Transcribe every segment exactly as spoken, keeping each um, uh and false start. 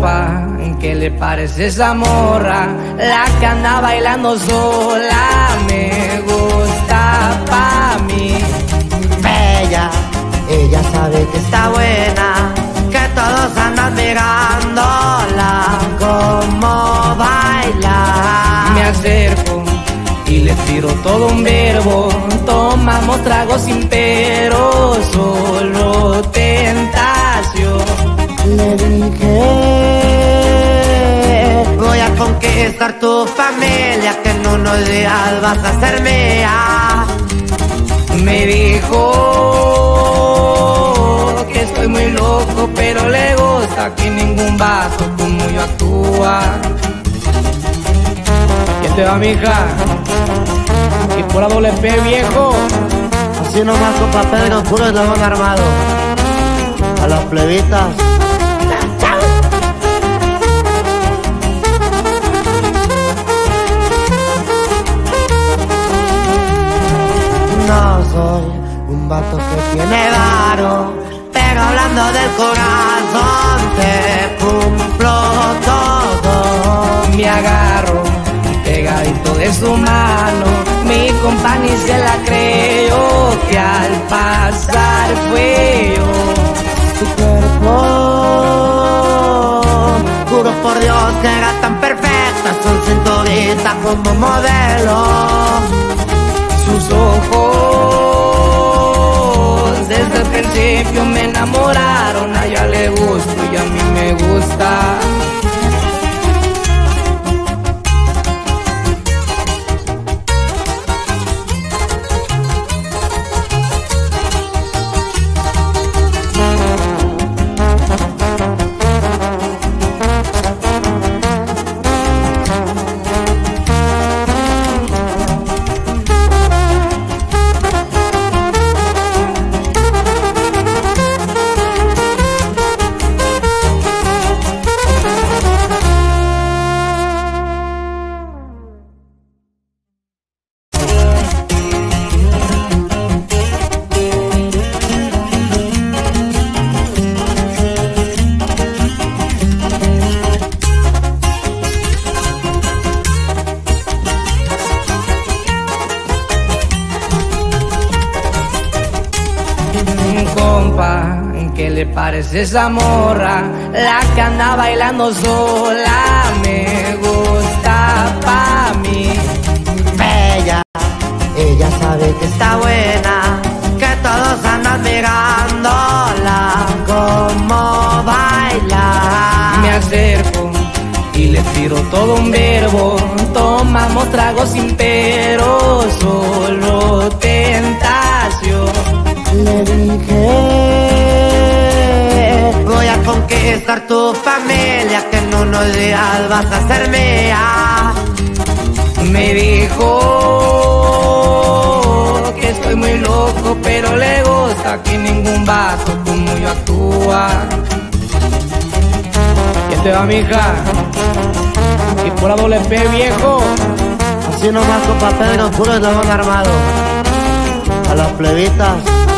compa, ¿qué le parece esa morra? La que anda bailando sola, me gusta pa' mí. Bella, ella sabe que está buena, que todos andan mirándola como baila. Me acerco y le tiro todo un verbo, tomamos tragos sin pero, solo tentación. Le dije, voy a conquistar tu familia, que en unos días vas a ser mía. Me dijo que estoy muy loco, pero le gusta que ningún vaso como yo actúa. ¿Quién te va, mija? Y por la doble P, viejo. Así nomás con papel en oscuro y dragón armado. A las plebitas. No soy un vato que tiene varo, pero hablando del corazón te cumplo todo. Me agarro pegadito de su mano, mi compa ni se la creyó, que al pasar fue yo. Tu cuerpo, juro por Dios que era tan perfecta, son cinturita como modelo. Sus ojos desde el principio me enamoraron, a ella le gusto y a mí me gusta. Compa, ¿qué le parece esa morra? La que anda bailando sola, me gusta pa' mí. Bella, ella sabe que está buena, que todos andan mirándola como baila. Me acerco y le tiro todo un verbo, tomamos tragos sin pero, solo tentación. Le dije, voy a conquistar tu familia, que en unos días vas a ser mía. Me dijo que estoy muy loco, pero le gusta que ningún vaso como yo actúa. ¿Quién te va, mija? Y por la doble P, viejo. Así nomás con papel en oscuro y dragón armado. A las plebitas.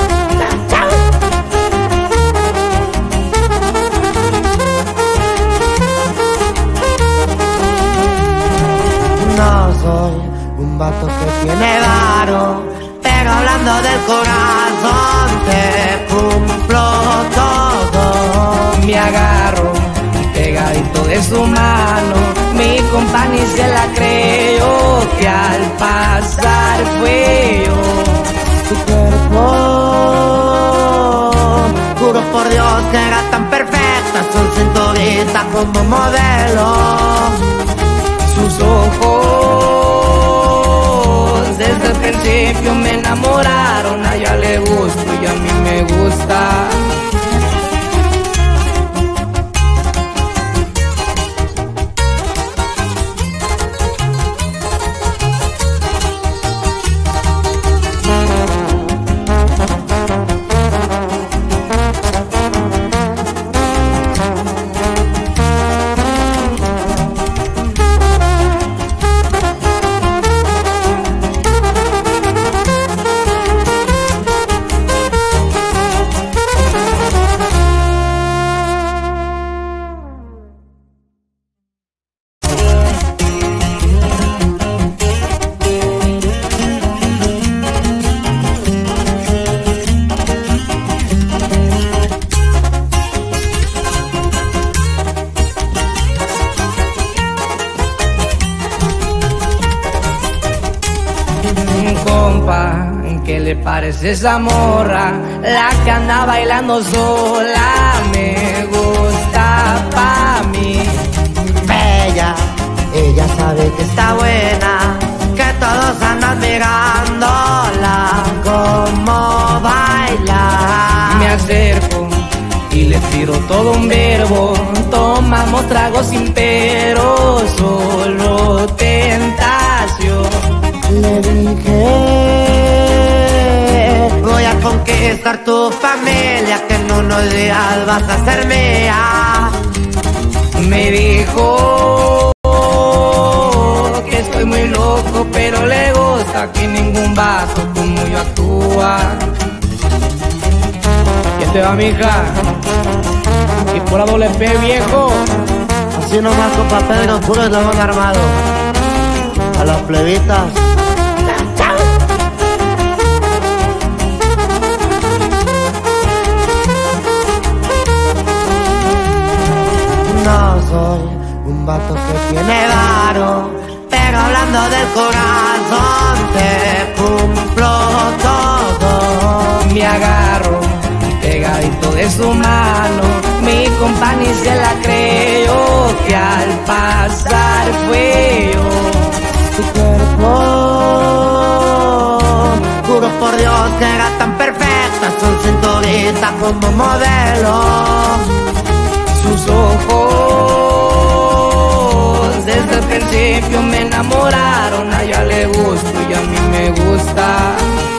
No soy un vato que tiene varo, pero hablando del corazón te cumplo todo. Me agarro pegadito de su mano, mi compa ni se la creyó, que al pasar fue yo. Tu cuerpo, juro por Dios que era tan perfecta, son cinturita como modelo. Sus ojos desde el principio me enamoraron, a ella le gusto y a mí me gusta. parece esa morra, la que anda bailando sola, me gusta pa' mí. Bella, ella sabe que está buena, que todos andan mirándola como baila. Me acerco y le tiro todo un verbo, tomamos tragos sin pero, solo tentación. Le dije, voy a conquistar tu familia, que en unos días vas a ser mía. Me dijo que estoy muy loco, pero le gusta que ningún vato como yo actúa. ¿Quién te va, mija? Y por la doble P, viejo. Así nomás, compa Pedro, puro eslabón armado. A las plebitas. No soy un vato que tiene varo, pero hablando del corazón te cumplo todo. Me agarro pegadito de su mano, mi compa ni se la creyó, que al pasar fue yo. Tu cuerpo, juro por Dios que era tan perfecta, su cinturita como modelo. Sus ojos desde el principio me enamoraron, a ella le gusto y a mí me gusta.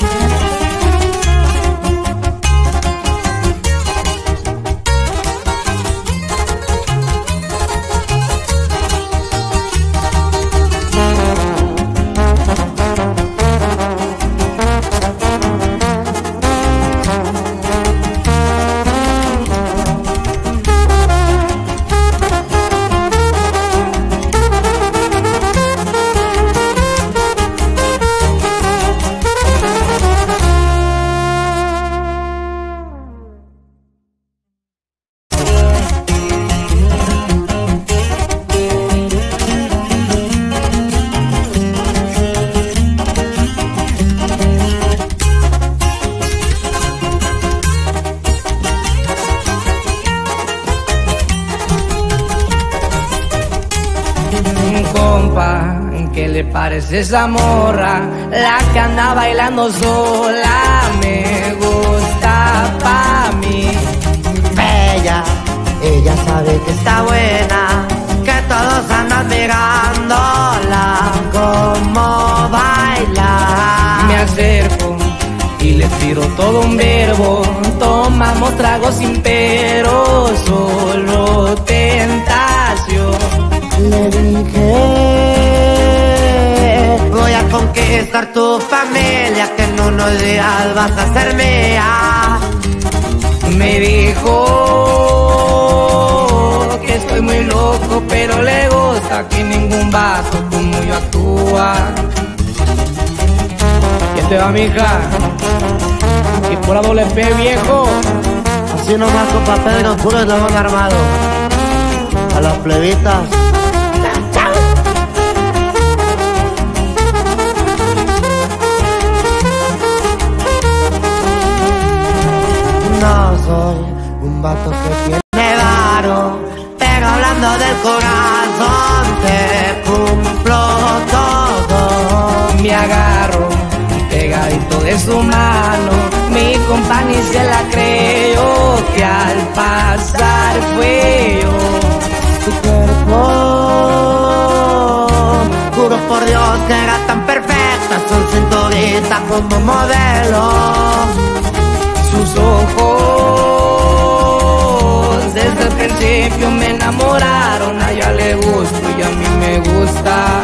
¿Qué le parece esa morra, la que anda bailando sola, me gusta pa' mí? Bella, ella sabe que está buena, que todos andan mirándola como baila. Me acerco y le tiro todo un verbo, tomamos tragos sin pero, solo tentación. Le dije, voy a conquistar tu familia, que en unos días vas a ser mía. Me dijo que estoy muy loco, pero le gusta que ningún vato como yo actúa. ¿Quién te va, mija? Y por la doble P, viejo. Así nomás, compa Pedro, puro eslabón armado. A las plebitas. No soy un vato que tiene varo, pero hablando del corazón te cumplo todo. Me agarro pegadito de su mano, mi compa ni se la creyó, que al pasar fue yo. Tu cuerpo, juro por Dios que era tan perfecta, su cinturita como modelo. Sus ojos desde el principio me enamoraron, a ella le gusto y a mí me gusta.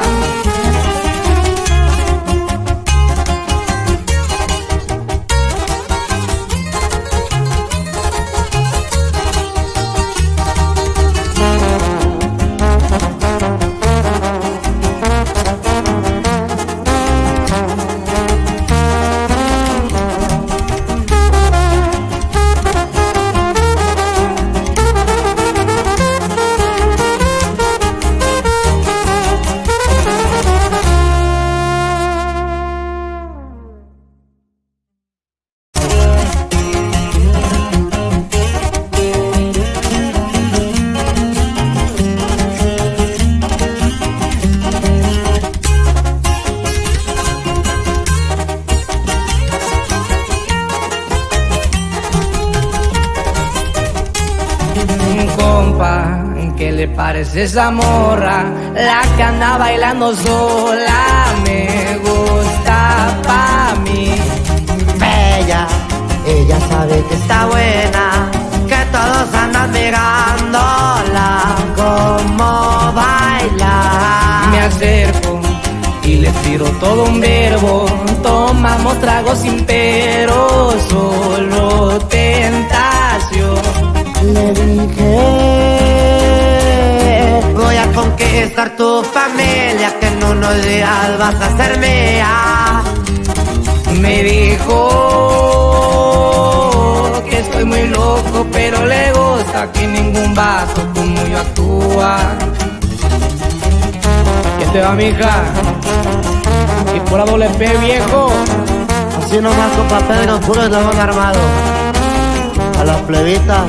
¿qué le parece esa morra? La que anda bailando sola, me gusta pa' mí. Bella, ella sabe que está buena, que todos andan mirándola como baila. Me acerco y le tiro todo un verbo, tomamos tragos sin pero, solo tentación. Le dije, voy a conquistar tu familia, que en unos días vas a ser mía. Me dijo que estoy muy loco, pero le gusta que ningún vato como yo actúa. ¿Qué te va, mija? Y por la doble P, viejo. Así nomás con papel oscuro y dragón armado. A las plebitas.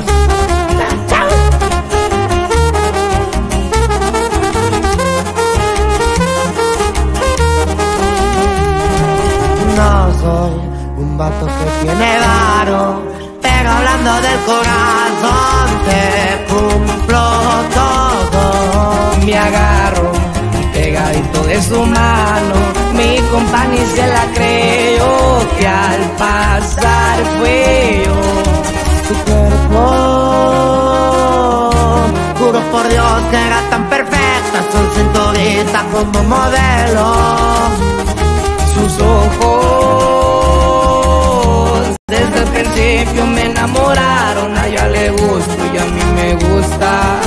No soy un vato que tiene varo, pero hablando del corazón te cumplo todo. Me agarro pegadito de su mano, mi compa ni se la creyó, que al pasar fue yo. Tu cuerpo, juro por Dios que era tan perfecta, su cinturita como modelo. Sus ojos desde el principio me enamoraron, a ella le gusto y a mí me gusta.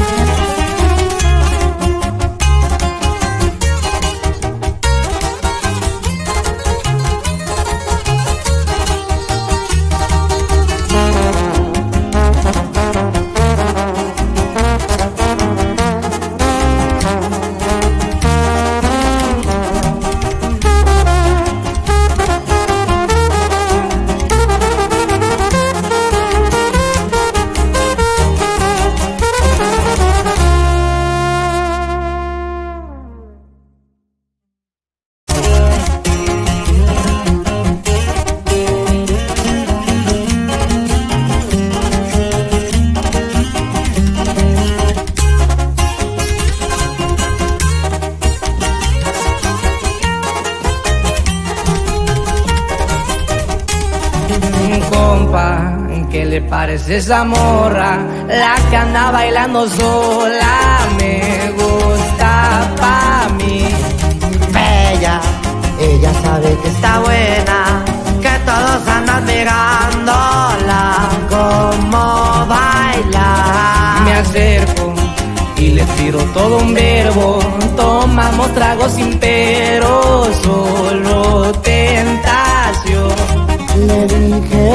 Compa, ¿qué le parece esa morra? La que anda bailando sola, me gusta pa' mí. Bella, ella sabe que está buena, que todos andan mirándola como baila. Me acerco y le tiro todo un verbo, tomamos tragos sin pero, solo tentación. Le dije,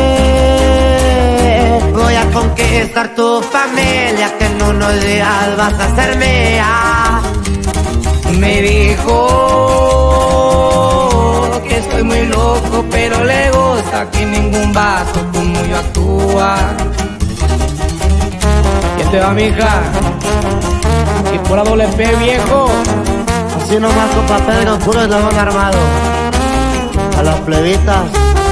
voy a conquistar tu familia, que en unos días vas a ser mía. Me dijo que estoy muy loco, pero le gusta que ningún vato como yo actúa. ¿Qué te va, mija? Y por la doble P, viejo. Así nomás con papel oscuro y dragón armado. A las plebitas.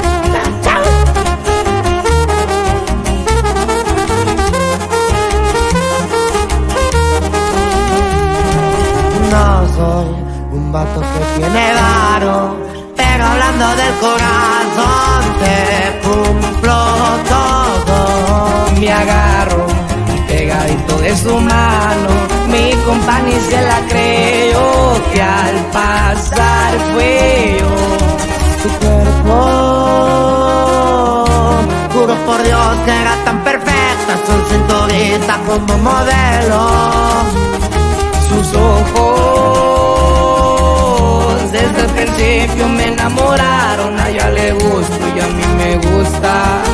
No soy un vato que tiene varo, pero hablando del corazón te cumplo todo. Me agarro pegadito de su mano, mi compa ni se la creyó, que al pasar fue yo. Tu cuerpo, juro por Dios que era tan perfecta, su cinturita como modelo. Sus ojos desde el principio me enamoraron, a ella le gusto y a mí me gusta.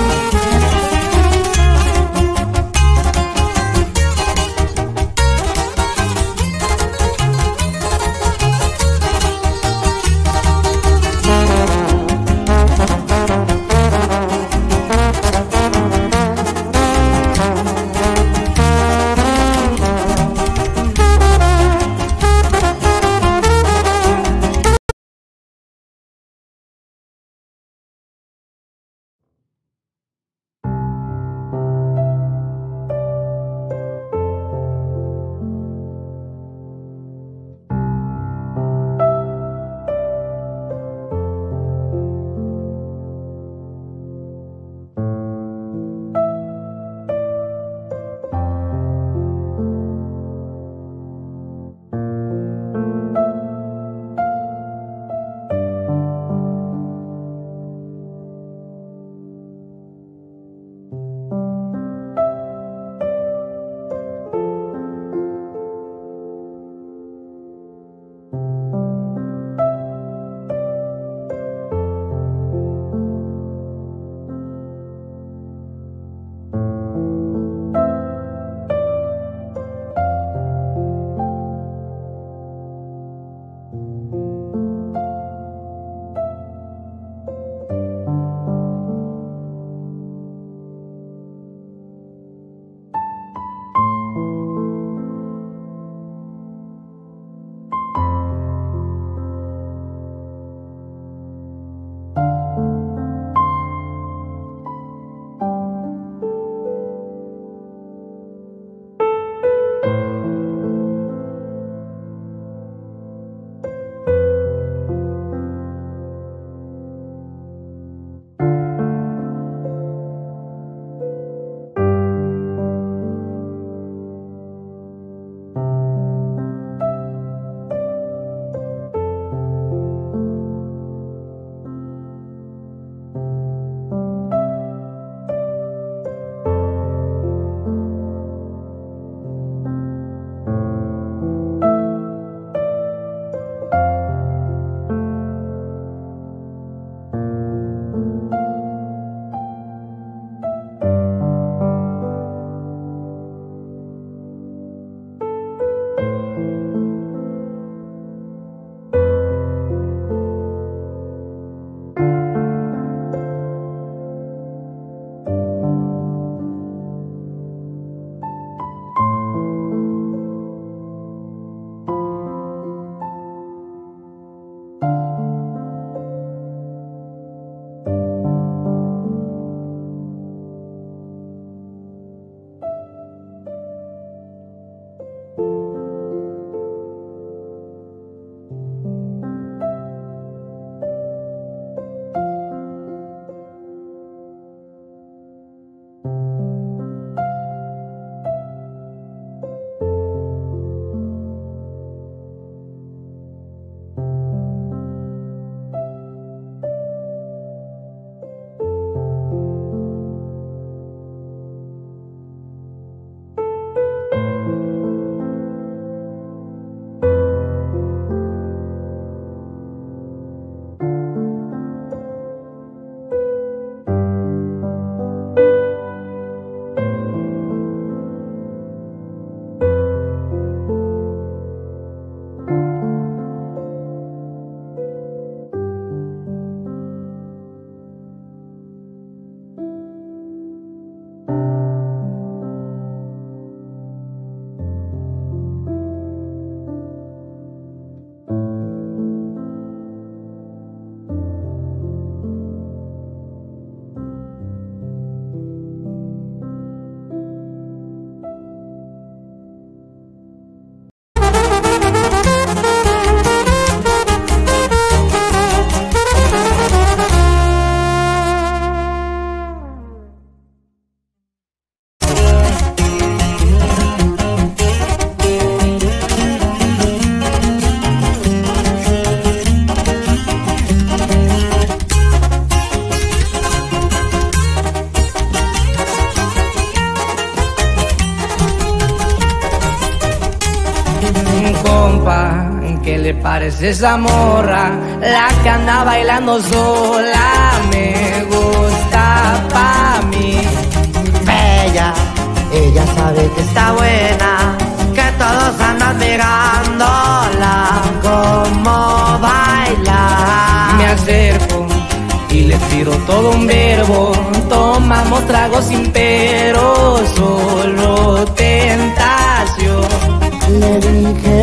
le parece esa morra? La que anda bailando sola me gusta pa' mí. Bella, ella sabe que está buena, que todos andan mirándola como baila. Me acerco y le tiro todo un verbo, tomamos tragos sin pero, solo tentación. Le dije,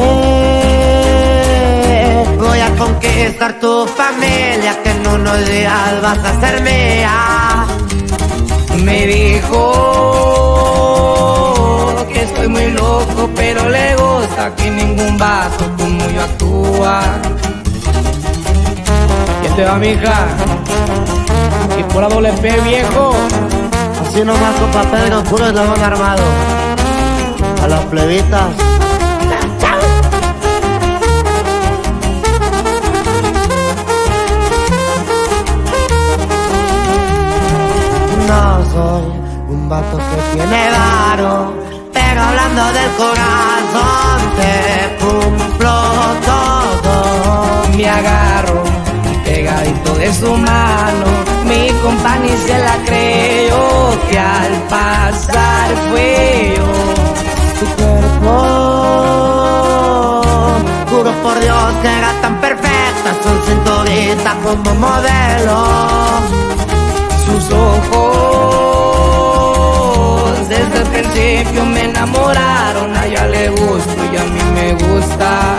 voy a conquistar tu familia, que en unos días vas a ser mía. Me dijo que estoy muy loco, pero le gusta que ningún vato como yo actúa. ¿Qué te va, mija? Y por la doble P, viejo. Así nomás con papel no puro eslabón armado. A las plebitas. No soy un vato que tiene varo, pero hablando del corazón te cumplo todo. Me agarro pegadito de su mano, mi compa ni se la creyó, que al pasar fue yo. Tu cuerpo, juro por Dios que era tan perfecta, son cinturita como modelo. Sus ojos desde el principio me enamoraron, a ella le gusto y a mí me gusta.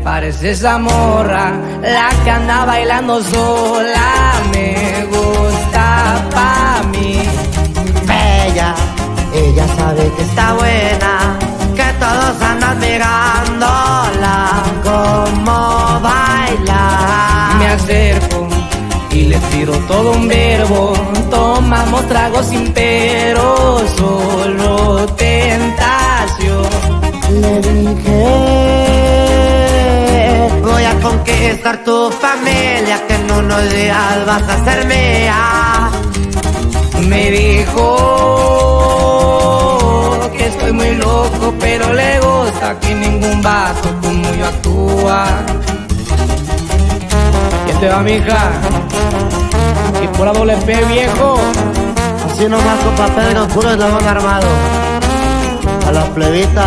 parece esa morra, la que anda bailando sola, me gusta pa' mí. Bella, ella sabe que está buena, que todos andan mirándola como baila. Me acerco y le tiro todo un verbo, tomamos tragos sin pero, solo tentación. Le dije, voy a conquistar tu familia, que en unos días vas a ser mía. Me dijo que estoy muy loco, pero le gusta que ningún vato como yo actúa. ¿Quién te va, mija? Y por la doble P, viejo. Así nomás, compa Pedro, puro eslabón armado. A las plebitas.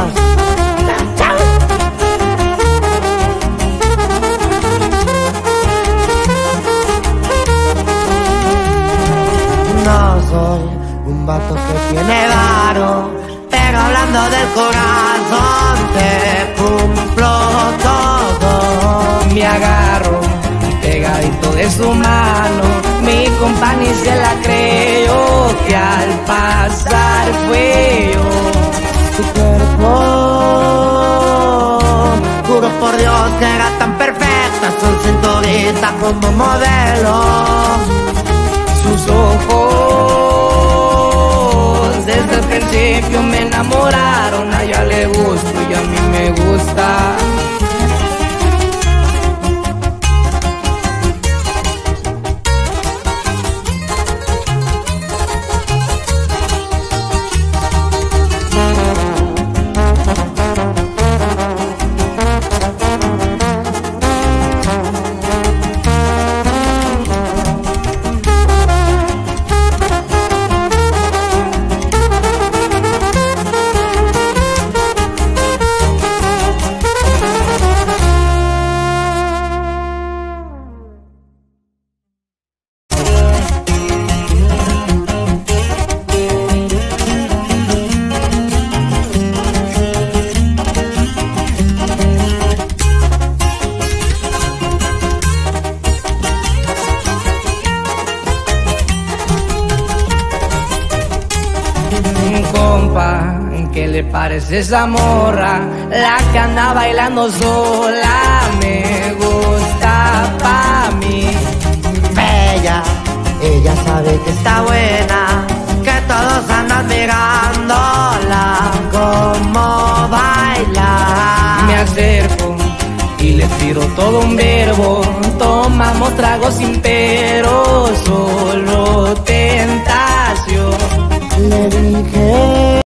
No soy un vato que tiene varo, pero hablando del corazón te cumplo todo. Me agarro pegadito de su mano, mi compa ni se la creyó, que al pasar fue yo. Tu cuerpo, juro por Dios que era tan perfecta, su cinturita como modelo. Sus ojos desde el principio me enamoraron, a ella le gusto y a mí me gusta. Compa, ¿qué le parece esa morra? La que anda bailando sola, me gusta pa' mí. Bella, ella sabe que está buena, que todos andan mirándola como baila. Me acerco y le tiro todo un verbo, tomamos tragos sin pero, solo tentación. Le dije,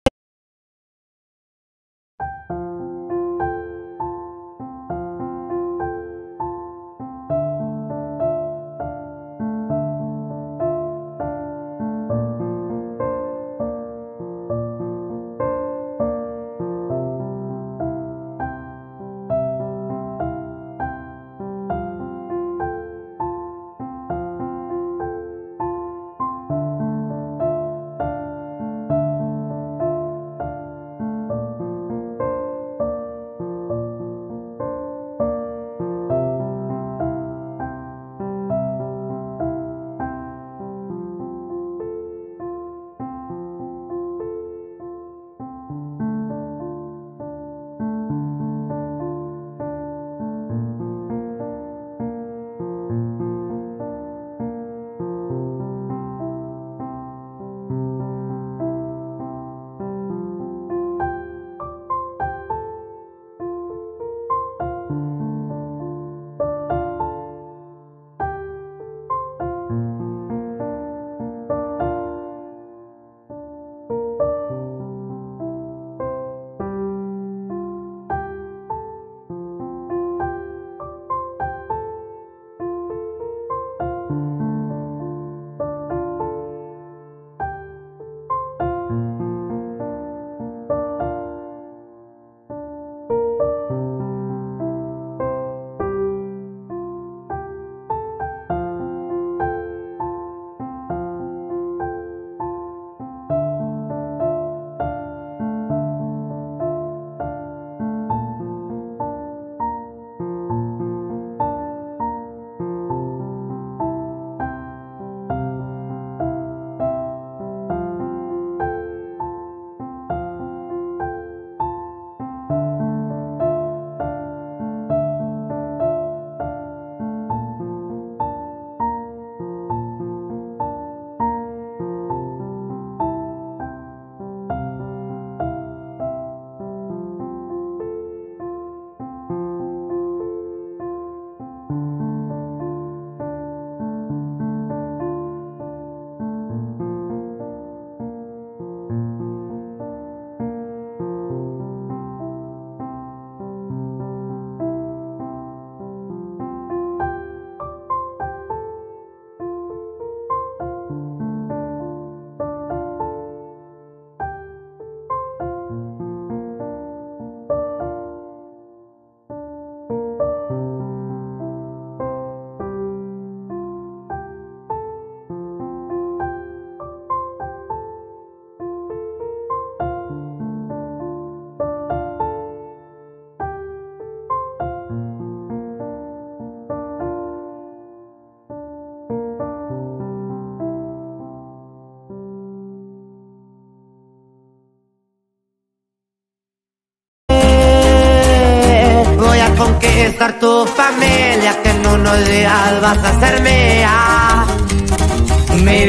conquistar tu familia, que en unos días vas a ser mía. Me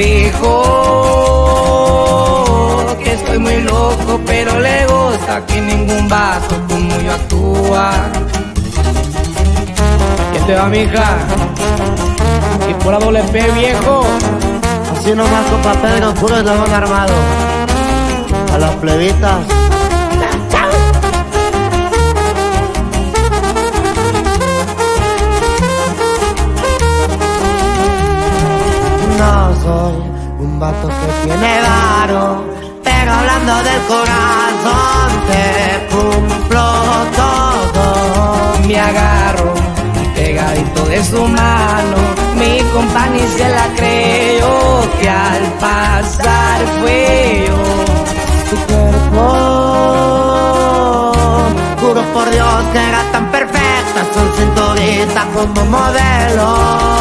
dijo que estoy muy loco, pero le gusta que ningún vato como yo actúa. ¿Quién te va, mija? Y por la doble P, viejo. Así nomás, compa Pedro, puro eslabón armado. A las plebitas. No soy un vato que tiene varo, pero hablando del corazón te cumplo todo. Me agarro pegadito de su mano, mi compa ni se la creyó, que al pasar fue yo. Tu cuerpo, juro por Dios que era tan perfecta, son cinturita como modelo.